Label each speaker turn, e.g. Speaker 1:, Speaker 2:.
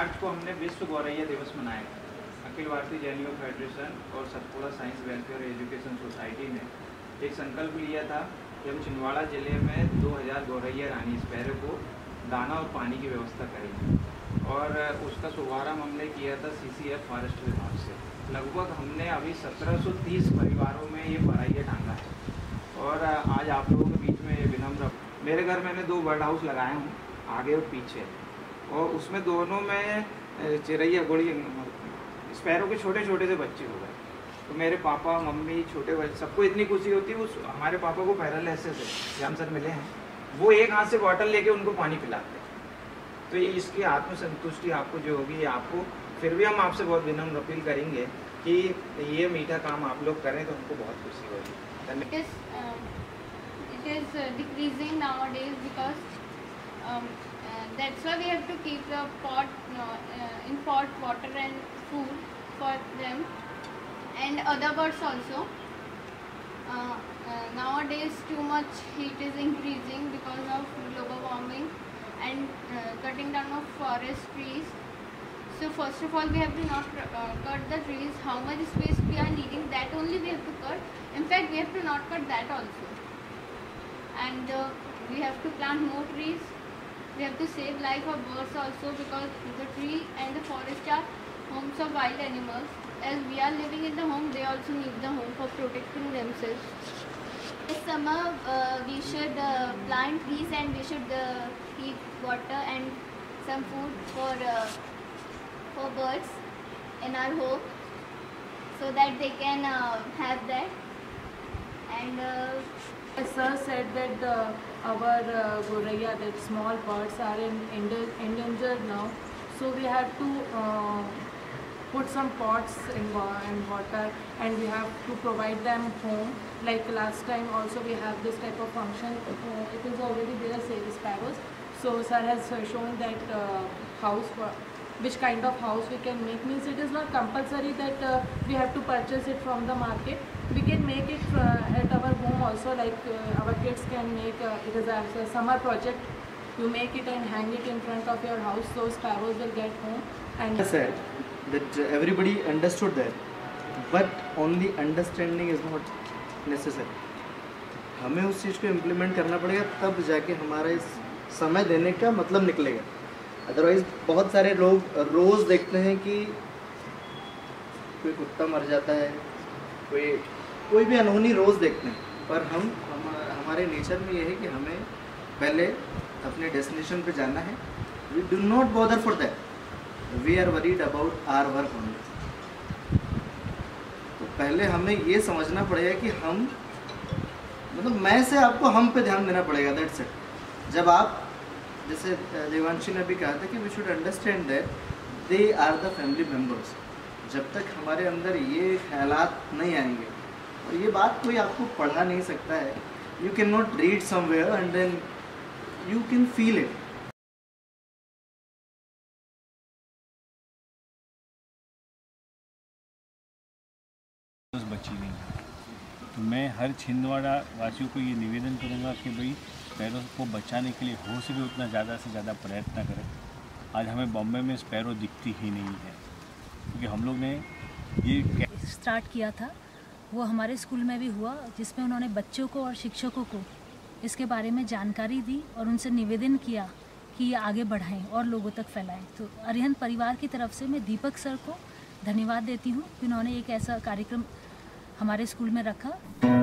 Speaker 1: मार्च को हमने विश्व गौरैया दिवस मनाया। अखिल भारतीय जैन युवा फेडरेशन और Satpura science welfare education society ने एक संकल्प लिया था कि हम छिंदवाड़ा ज़िले में 2000 गौरैया रानी स्पैरो को दाना और पानी की व्यवस्था करेंगे। और उसका शुभारंभ हमने किया था CCF फॉरेस्ट विभाग से। लगभग हमने अभी 1730 परिवारों में ये पराइया टांगा है। और आज आप लोगों के बीच में ये विनम्र, मेरे घर मैंने 2 बर्ड हाउस लगाए हूँ, आगे और पीछे, और उसमें दोनों में चिरैया गुड़ी स्पैरो के छोटे छोटे से बच्चे हो गए। तो मेरे पापा मम्मी छोटे बच्चे सबको इतनी खुशी होती है। उस हमारे पापा को पैरालिसिस है, श्याम सर मिले हैं, वो एक हाथ से बॉटल लेके उनको पानी पिलाते हैं। तो ये इसकी आत्मसंतुष्टि आपको जो होगी, आपको फिर भी हम आपसे बहुत विनम्र अपील करेंगे कि ये मीठा काम आप लोग करें तो हमको बहुत खुशी होगी।
Speaker 2: It is decreasing nowadays because that's why we have to keep the in pot water and food for them and other birds also. Nowadays too much heat is increasing because of global warming and cutting down of forest trees. So first of all we have to not cut the trees. How much space we are needing, that only we have to cut. In fact we have to not cut that also. And we have to plant more trees. We have to save life of birds also, because the tree and the forest are homes of wild animals. As we are living in the home, they also need the home for protecting themselves. This summer we should plant trees and we should keep water and some food for birds in our home, so that they can have that. And
Speaker 3: Sir said that our goraiya, that small birds, are endangered now, so we have to put some pots in water, and we have to provide them home. Like last time also we have this type of function. It is already there, save sparrows. So sir has shown that house, which kind of house we can make. Means it is not compulsory that we have to purchase it from the market. We can make it at our home also, like our kids can make, it is a summer project. You make it and hang it in front of your house, so sparrows will get home. And
Speaker 4: I said that everybody understood that, but only understanding is not necessary. हमें उस चीज़ को implement करना पड़ेगा, तब जाके हमारा इस समय देने का मतलब निकलेगा। अदरवाइज बहुत सारे लोग रोज़ देखते हैं कि कोई कुत्ता मर जाता है, कोई भी अनहोनी रोज़ देखते हैं, पर हमारे नेचर में ये है कि हमें पहले अपने डेस्टिनेशन पे जाना है। We do not bother for that, we are worried about our work only. तो पहले हमें ये समझना पड़ेगा कि हम, मतलब मैं से आपको हम पे ध्यान देना पड़ेगा, दैट्स इट। जब आप, जैसे देवांशी ने भी कहा था कि we should understand that they are the family members. जब तक हमारे अंदर ये ख्यालात नहीं आएंगे, और ये बात कोई आपको पढ़ा नहीं सकता है, you can not read somewhere and then you can feel it.
Speaker 5: बची नहीं, तो मैं हर छिंदवाड़ा वासियों को ये निवेदन करूँगा कि भाई स्पैरो को बचाने के लिए हो सके उतना ज़्यादा से ज़्यादा प्रयत्न करें। आज हमें बॉम्बे में स्पैरो दिखती ही नहीं है, क्योंकि हम लोग ने ये
Speaker 6: स्टार्ट किया था, वो हमारे स्कूल में भी हुआ, जिसमें उन्होंने बच्चों को और शिक्षकों को इसके बारे में जानकारी दी और उनसे निवेदन किया कि ये आगे बढ़ाएं और लोगों तक फैलाएं। तो अरिहंत परिवार की तरफ से मैं दीपक सर को धन्यवाद देती हूँ कि उन्होंने एक ऐसा कार्यक्रम हमारे स्कूल में रखा।